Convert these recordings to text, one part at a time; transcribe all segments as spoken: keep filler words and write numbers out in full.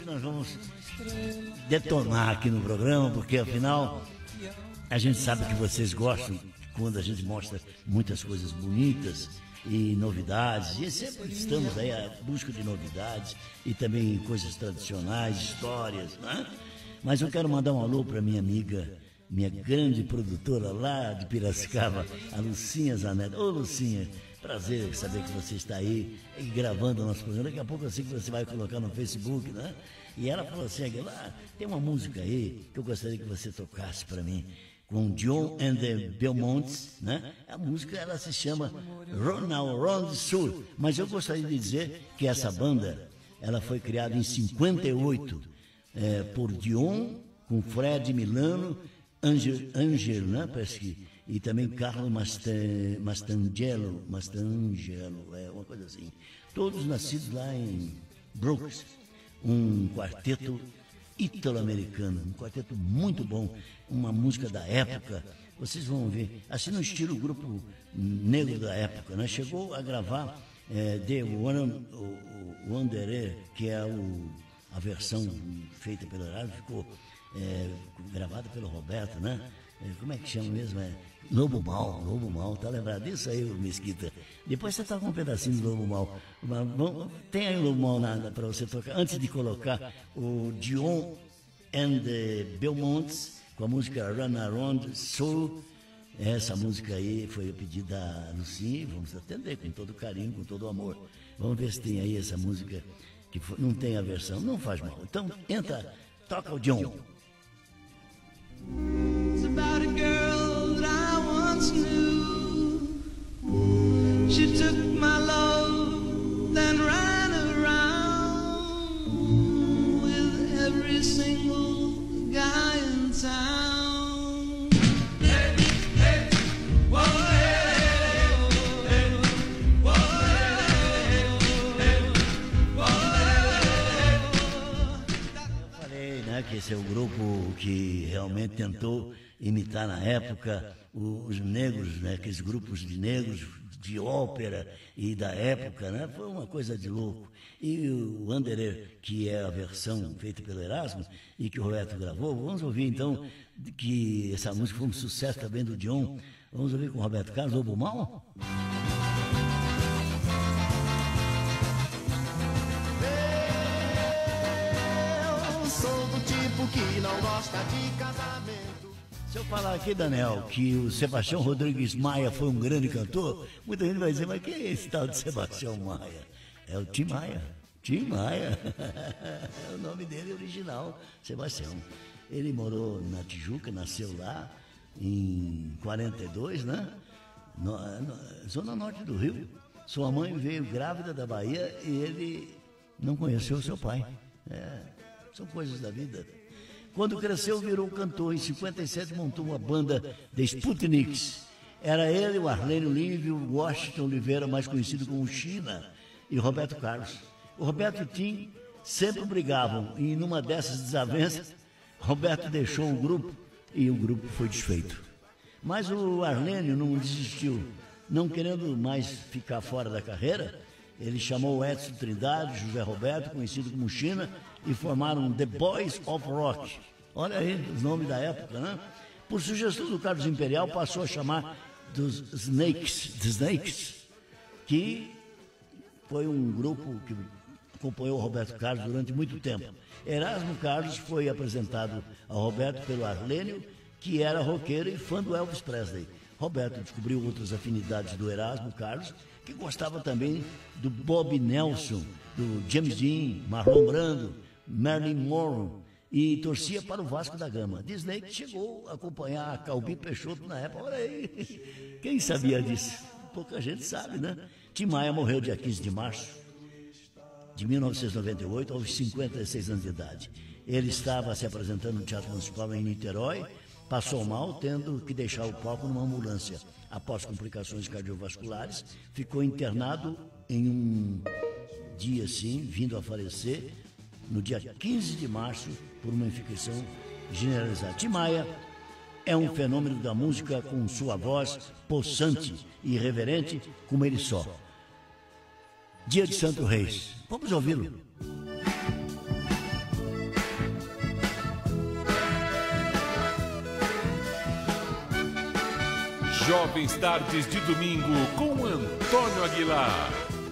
nós vamos detonar aqui no programa, porque afinal a gente sabe que vocês gostam quando a gente mostra muitas coisas bonitas e novidades, e sempre estamos aí à busca de novidades e também coisas tradicionais, histórias, né? Mas eu quero mandar um alô para minha amiga, minha grande produtora lá de Piracicaba, a Lucinha Zanetti. Ô Lucinha, prazer saber que você está aí gravando o nosso programa. Daqui a pouco eu sei que você vai colocar no Facebook, né? E ela falou assim, ah, tem uma música aí que eu gostaria que você tocasse para mim, com Dion and the Belmonts, né? A música, ela se chama Ronald Round Soul, mas eu gostaria de dizer que essa banda, ela foi criada em cinquenta e oito, é, por Dion, com Fred Milano, Angel, Angel, né? Parece que, e também Carlo Mastan, Mastangelo, Mastangelo, é uma coisa assim. Todos nascidos lá em Brooks, um quarteto ítalo-americano, um quarteto muito bom, uma música da época. Vocês vão ver, assim no estilo grupo negro da época, né? Chegou a gravar é, The Wanderer, que é o, a versão feita pelo Erasmo, ficou é, gravada pelo Roberto, né? É, como é que chama mesmo? É Lobo Mal, Lobo Mal, tá lembrado disso aí, Mesquita? Depois você tá com um pedacinho do Lobo Mal. Mas, vamos, tem aí o Lobo Mal para você tocar, antes de colocar o Dion and the Belmonts, com a música Run Around Soul. Essa música aí foi pedida a Lucinha, vamos atender com todo carinho, com todo amor. Vamos ver se tem aí essa música, que foi, não tem a versão, não faz mal. Então, entra, toca o Dion. It's about a girl that I once knew. She took my love, then ran around with every single guy in town. Hey, hey, whoa, hey, hey, whoa, hey, whoa, Eu falei, né, que esse é o grupo que realmente tentou imitar na época os negros, né, aqueles grupos de negros de ópera e da época, né, foi uma coisa de louco. E o Wanderer, que é a versão feita pelo Erasmo e que o Roberto gravou, vamos ouvir então que essa música foi um sucesso também do Dion. Vamos ouvir com o Roberto Carlos, Lobo Mal? Eu sou do tipo que não gosta de casamento. Se eu falar aqui, Daniel, que o Sebastião Rodrigues Maia foi um grande cantor, muita gente vai dizer, mas quem é esse tal de Sebastião Maia? É o Tim Maia. Tim Maia. É o nome dele original, Sebastião. Ele morou na Tijuca, nasceu lá em quarenta e dois, né? No, no, zona norte do Rio. Sua mãe veio grávida da Bahia e ele não conheceu seu pai. É, são coisas da vida. Quando cresceu, virou cantor. Em cinquenta e sete, montou uma banda de Sputniks. Era ele, o Arlênio Lívio, o Washington Oliveira, mais conhecido como China, e o Roberto Carlos. O Roberto e o Tim sempre brigavam, e numa dessas desavenças, Roberto deixou o grupo e o grupo foi desfeito. Mas o Arlênio não desistiu. Não querendo mais ficar fora da carreira, ele chamou o Edson Trindade, José Roberto, conhecido como China, e formaram The Boys of Rock. Olha aí os nomes da época, né? Por sugestão do Carlos Imperial, passou a chamar dos Snakes, The Snakes, que foi um grupo que acompanhou o Roberto Carlos durante muito tempo. Erasmo Carlos foi apresentado ao Roberto pelo Arlênio, que era roqueiro e fã do Elvis Presley. Roberto descobriu outras afinidades do Erasmo Carlos, que gostava também do Bob Nelson, do James Dean, Marlon Brando, Marilyn Monroe, e torcia para o Vasco da Gama. Disney chegou a acompanhar a Calbi Peixoto na época. Olha aí, quem sabia disso? Pouca gente sabe, né? Tim Maia morreu dia quinze de março de mil novecentos e noventa e oito, aos cinquenta e seis anos de idade. Ele estava se apresentando no Teatro Municipal em Niterói, passou mal, tendo que deixar o palco numa ambulância. Após complicações cardiovasculares, ficou internado em um dia, assim, vindo a falecer, no dia quinze de março, por uma infecção generalizada. Tim Maia é um fenômeno da música com sua voz possante e irreverente, como ele só. Dia de Santo Reis. Vamos ouvi-lo. Jovens Tardes de Domingo com Antônio Aguilar.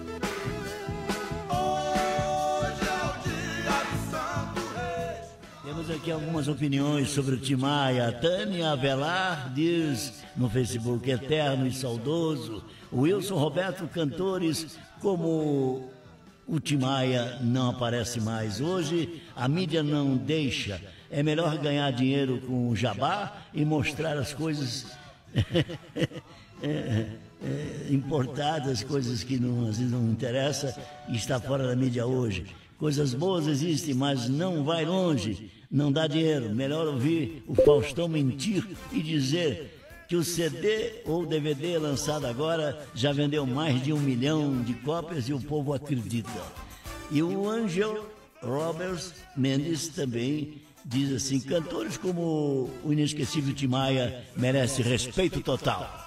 Temos aqui algumas opiniões sobre o Tim Maia. Tânia Avelar diz no Facebook: eterno e saudoso. Wilson Roberto, cantores como o Tim Maia não aparece mais hoje, a mídia não deixa. É melhor ganhar dinheiro com o jabá e mostrar as coisas é, é, importadas, coisas que não, às vezes não interessam e está fora da mídia hoje. Coisas boas existem, mas não vai longe, não dá dinheiro. Melhor ouvir o Faustão mentir e dizer que o C D ou D V D lançado agora já vendeu mais de um milhão de cópias e o povo acredita. E o Angel Roberts Mendes também diz assim: cantores como o inesquecível Tim Maia merece respeito total.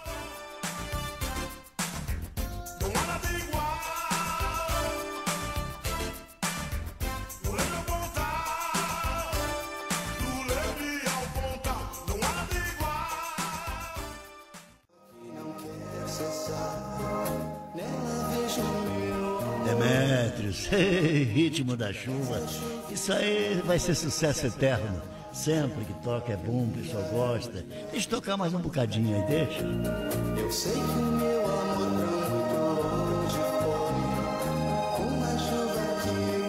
Demétrios, ritmo da chuva, isso aí vai ser sucesso eterno. Sempre que toca é bom, o pessoal gosta. Deixa eu tocar mais um bocadinho aí, deixa. Eu sei que o meu amor pra muito longe foi como a chuva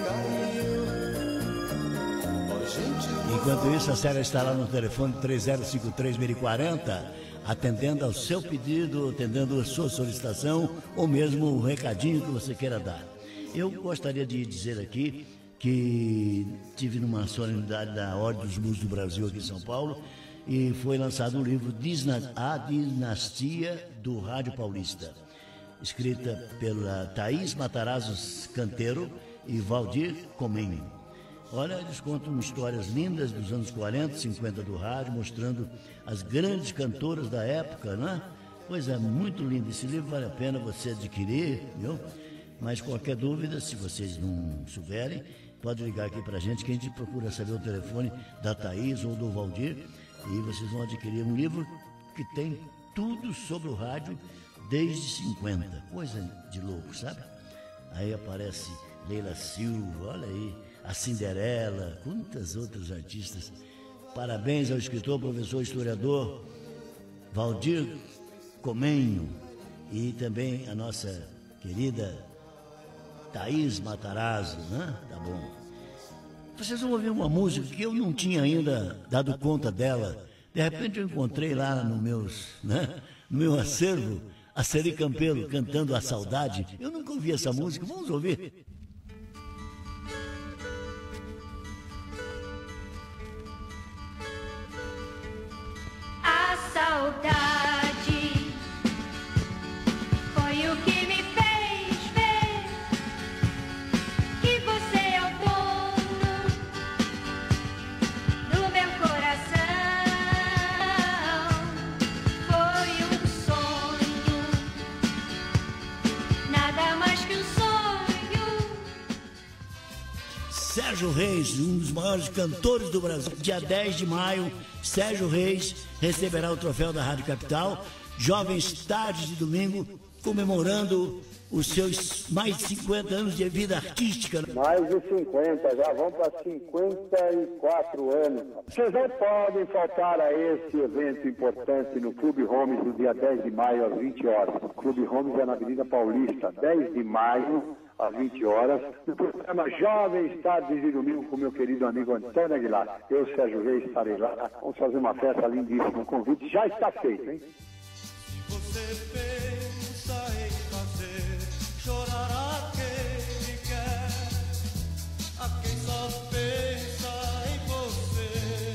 que caiu. Oh, gente, enquanto isso, a Célia está lá no telefone três zero cinco três, seis zero quatro zero, atendendo ao seu pedido, atendendo a sua solicitação ou mesmo o recadinho que você queira dar. Eu gostaria de dizer aqui que tive numa solenidade da Ordem dos Músicos do Brasil aqui em São Paulo e foi lançado um livro, A Dinastia do Rádio Paulista, escrita pela Thaís Matarazzo Canteiro e Valdir Comenho. Olha, eles contam histórias lindas dos anos quarenta, cinquenta do rádio, mostrando as grandes cantoras da época, né? Coisa muito linda. Esse livro vale a pena você adquirir, viu? Mas qualquer dúvida, se vocês não souberem, pode ligar aqui pra gente, que a gente procura saber o telefone da Thaís ou do Valdir, e vocês vão adquirir um livro que tem tudo sobre o rádio desde cinquenta. Coisa de louco, sabe? Aí aparece Leila Silva, olha aí, a Cinderela, quantas outras artistas. Parabéns ao escritor, professor, historiador Valdir Comenho e também a nossa querida Thaís Matarazzo, né? Tá bom. Vocês vão ouvir uma música que eu não tinha ainda dado conta dela. De repente eu encontrei lá no, meus, né? no meu acervo a Celi Campelo cantando A Saudade. Eu nunca ouvi essa música, vamos ouvir. A saudade foi o que me fez ver que você é o dono do meu coração. Foi um sonho, nada mais que um sonho. Sérgio Reis, um dos maiores cantores do Brasil. Dia dez de maio, Sérgio Reis receberá o troféu da Rádio Capital. Jovens Tardes de Domingo, comemorando os seus mais de cinquenta anos de vida artística. Mais de cinquenta, já vão para cinquenta e quatro anos. Vocês não podem faltar a esse evento importante no Clube Holmes no dia dez de maio às vinte horas. O Clube Holmes é na Avenida Paulista, dez de maio às vinte horas, no programa Jovens Tardes de Domingo com meu querido amigo Antônio Aguilar. Eu, Sérgio Reis, estarei lá. Vamos fazer uma festa lindíssima. O convite já está feito, hein? você pensa em fazer chorar aquele que quer, a quem só pensa em você.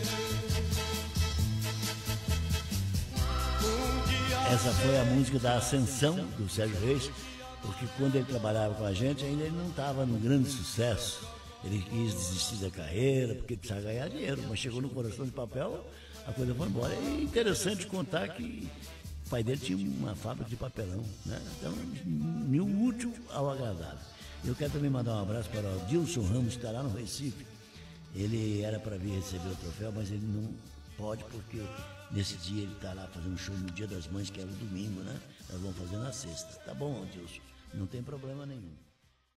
Um dia Essa foi a música da Ascensão do Sérgio Reis, porque quando ele trabalhava com a gente, ainda ele não estava no grande sucesso. Ele quis desistir da carreira, porque precisava ganhar dinheiro, mas chegou no Coração de Papel, a coisa foi embora. É interessante contar que o pai dele tinha uma fábrica de papelão, né? Então, mil útil ao agradável. Eu quero também mandar um abraço para o Dilson Ramos, que está lá no Recife. Ele era para vir receber o troféu, mas ele não Pode, porque nesse dia ele tá lá fazendo show no Dia das Mães, que é o domingo, né? Nós vamos fazer na sexta. Tá bom, Adilson? Não tem problema nenhum.